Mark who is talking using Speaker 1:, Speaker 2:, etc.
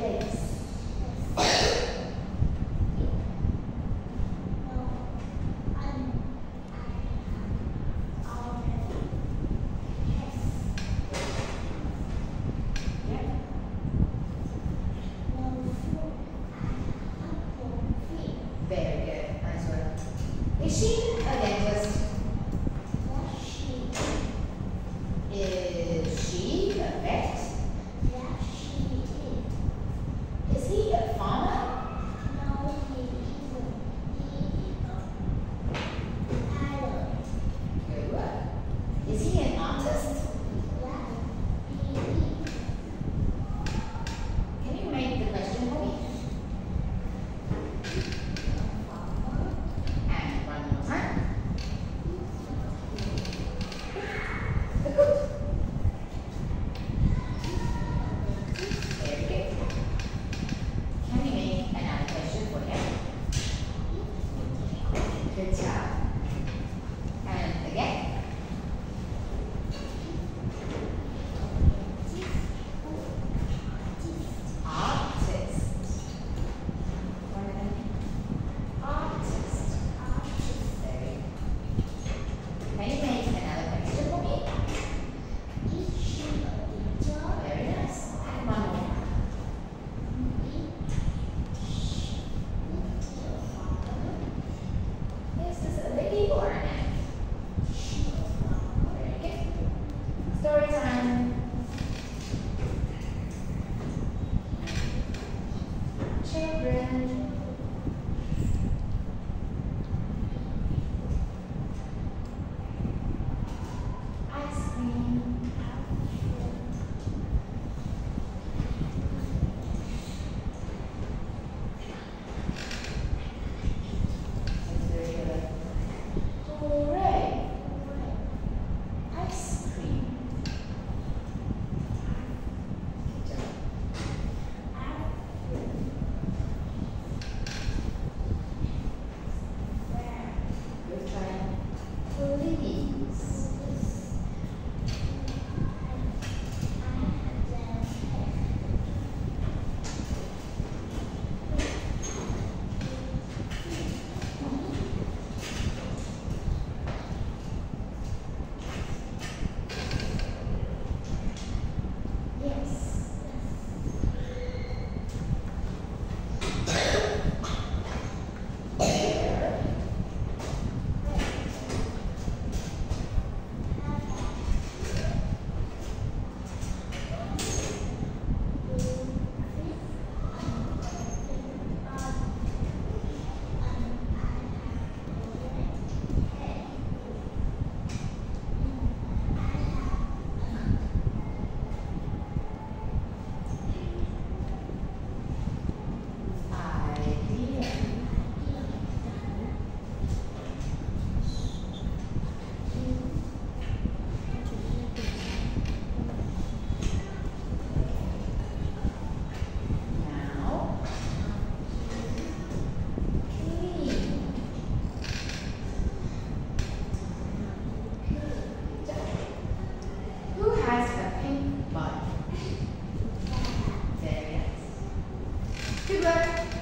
Speaker 1: Very good. Nice work. Is she a dentist? Is she a vet? Is he a farmer? Good work. Is he an artist? Can you make the question for me? And one more time. Good. Very good. Can we make another question for you? Good job. And again. Artist. Artist. Very good. Can you make another question for me? Very nice. And one more. Is this a lady or a man? Very good. Story time. Children. Ice cream. That's very good. Hooray! Ice cream. Good job. Good try. Please. Idea. Now, clean. Who has a pink bun? Very nice. Good work.